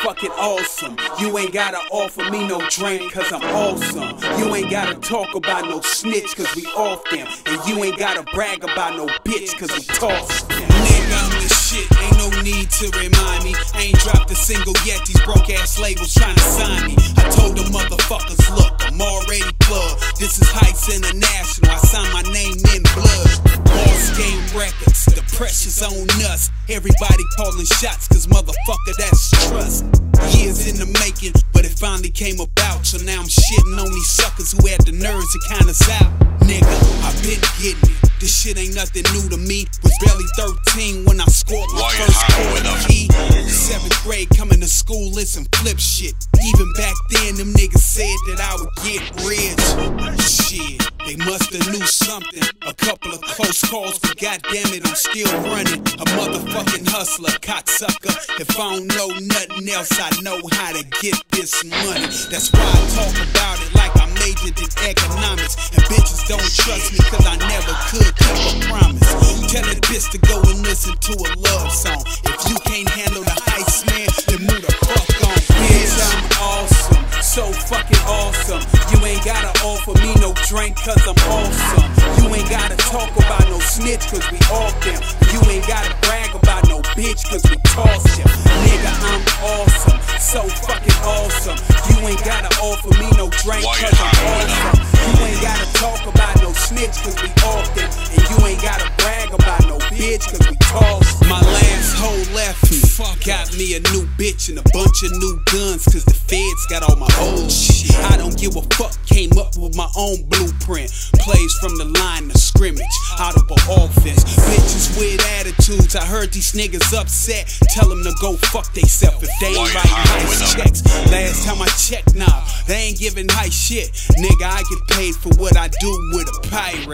fucking awesome. You ain't gotta offer me no drink cause I'm awesome. You ain't gotta talk about no snitch cause we off them. And you ain't gotta brag about no bitch cause we toss them. Nigga, I'm the shit, ain't no need to remind me. I ain't dropped a single yet, these broke ass labels trying to sign me. I told the motherfuckers, look, I'm already plugged. This is Heights International, I signed my name in blood. Boss Game Records, the pressure's on us. Everybody calling shots cause motherfucker that's trust. Years in the making, but it finally came about. So now I'm shitting on these suckers who had the nerves to count us out. Nigga, I've been getting it. This shit ain't nothing new to me. Was barely 13 when I scored my first quarter key. 7th grade coming to school, listen, flip shit. Even back then, them niggas said that I would get rich. Shit, they musta knew something. A couple of close calls, but goddamn it, I'm still running. A motherfucking hustler, cocksucker. If I don't know nothing else, I know how to get this money. That's why I talk about it like I majored in economics. And bitches don't trust me cause I never could keep a promise. Tell that bitch to go and listen to a love song. If you can't handle the heist, man, then move the fuck on. Bitch, I'm awesome, so fucking awesome. You ain't gotta offer me no drink cause I'm awesome. You ain't gotta talk about no snitch cause we off them. You ain't gotta brag about no bitch cause we toss them. Nigga, I'm awesome, so fucking awesome. You ain't gotta offer me no drink cause I'm awesome. You ain't gotta talk about no snitch cause we off them. And you ain't gotta brag about no bitch cause we toss. My last hoe left me, got me a new bitch and a bunch of new guns cause the feds got all my old shit. I don't give a fuck, came up with my own blueprint. Plays from the line of scrimmage, audible offense. Bitches with attitudes, I heard these niggas upset. Tell them to go fuck theyself if they ain't writing nice checks. Last time I checked, nah, they ain't giving high shit. Nigga, I get paid for what I do with a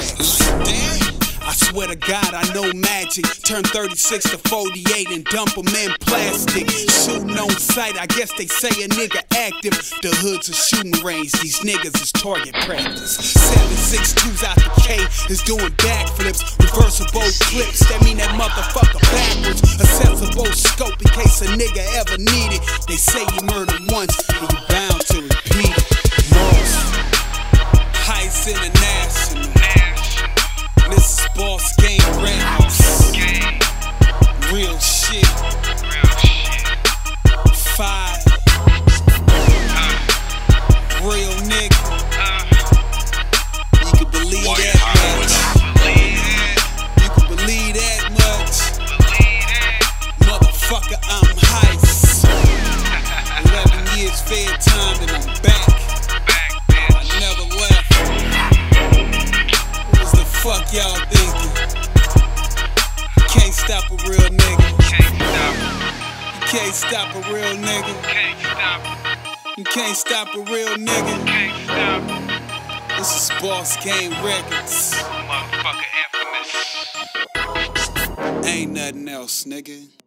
Pyrex. I swear to God, I know magic. Turn 36 to 48 and dump them in plastic. Shooting on sight, I guess they say a nigga active. The hood's a shooting range, these niggas is target practice. 7.62's out the K is doing backflips. Reversible clips, that mean that motherfucker backwards. A sensible scope in case a nigga ever need it. They say you murdered once, and you bound to repeat it. Moss, Heights International. This is Boss Game Records. Real shit. 5. Real nigga. You can believe that much. You can believe that much. Motherfucker, I'm Heights. 11 years fair time and I'm back. I never left. Fuck y'all thinking? You can't stop a real nigga. You can't stop a real nigga. You can't stop a real nigga. This is Boss Game Records. Motherfucker infamous. Ain't nothing else, nigga.